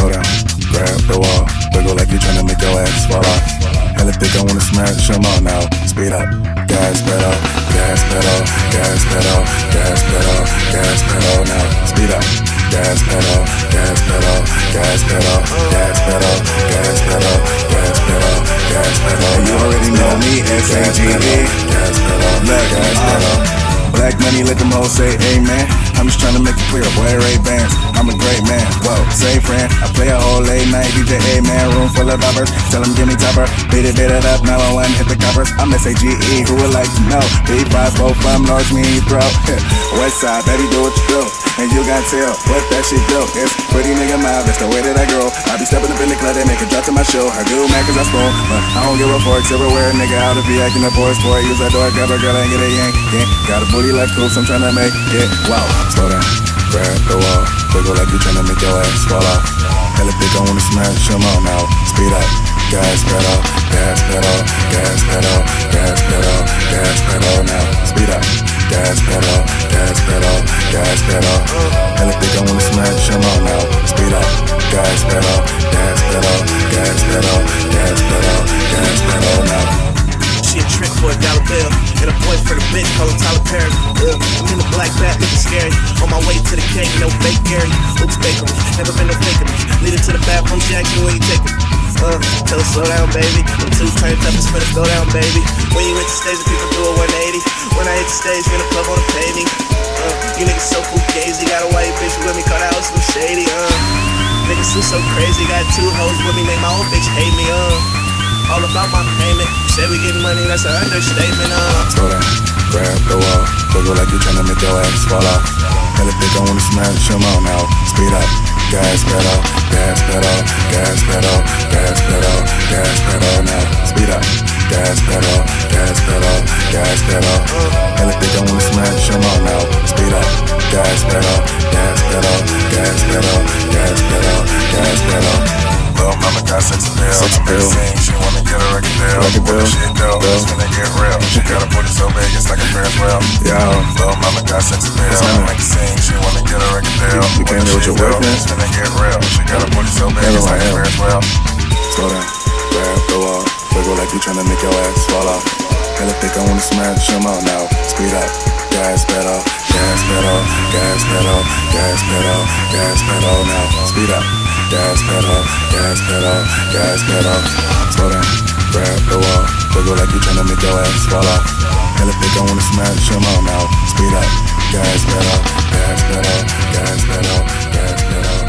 slow down, grab the wall, wiggle like you tryna make your ass fall off. Hella thick, I wanna smash them all now. Speed up, gas pedal, gas pedal, gas pedal, gas pedal, gas pedal now. Speed up, gas pedal, gas pedal, gas pedal, gas pedal, gas pedal, gas pedal, gas pedal. And you already know me, S-A-G-E. Gas pedal, gas pedal. Black money, let them hoes say amen. I'm just tryna make it clear, boy, Ray-Bans. I'm a great man, whoa, say friend. I play a whole late night, DJ A-man, room full of boppers. Tell them give me topper, beat it up, 911, hit the coppers. I'm S-A-G-E, who would like to know? B545 from North me throw. West side, baby, do what you do. And you got tell what that shit do. It's pretty nigga mouth, that's the way that I grow. I be stepping up in the club, they make a drop to my show. I do man cause I spoon, but I don't give a fork. Everywhere, nigga, out of be acting up boys for it. Use that door, grab a girl and get a yank. Yeah, got a booty like coops, I'm tryna make it wow. Slow down, grab the wall, wiggle like you tryna make your ass fall off. Hella thick, I wanna smash them all now. Speed up, gas pedal, gas pedal, gas pedal, gas pedal, gas pedal now. Speed up, gas pedal, gas pedal, gas pedal. Hella thick, I wanna smash them all now. Speed up, gas pedal, gas pedal, gas pedal, gas pedal, gas pedal now. She a trick for $1 bill, and a boy for the bitch, call him Tyler Perry. I'm in the black bat, looking scary. On my way to the cake, no fake Gary. Oops, bakery, never been no faking me. Lead it to the bathroom, Jackson, where you taking me? Tell her slow down, baby. I'm too turned up, it's finna go down, baby. When you hit the stage, the people do a 180. When I hit the stage, you in the club on the pay me. You niggas so fugazi, got a white bitch with me, call the house so shady. Niggas so crazy, got 2 hoes with me, make my own bitch hate me. All about my payment. You said we getting money, that's an understatement. Slow down, grab the wall, wiggle like you tryna make your ass fall off. Hella thick, I wanna smash them all now. Speed up, gas pedal, gas pedal, gas pedal, gas pedal, gas pedal now. Speed up, gas pedal, gas pedal, gas pedal. Hella thick, I wanna smash them all now. Speed up, gas pedal, gas pedal, gas pedal, gas pedal, gas pedal. Little mama got sex appeal. She wanna get a record deal. What the shit do? It's finna get real. She got a booty so big, it's like a Ferris wheel. Yo, little mama got sex appeal. Make a scene. She wanna get a record deal. You came here with your boyfriend? It's finna get real. She got a booty so big, it's like a Ferris wheel. Slow down, grab the wall, wiggle like you tryna make your ass fall off. Hella thick, I wanna smash them all now. Speed up, gas pedal, gas pedal, gas pedal, gas pedal, gas pedal now. Speed up, gas pedal, gas pedal, gas pedal. Slow down, grab the wall, wiggle like you tryna make your ass fall off. Hella thick, I wanna smash them all now. Speed up, gas pedal, gas pedal, gas pedal, gas pedal.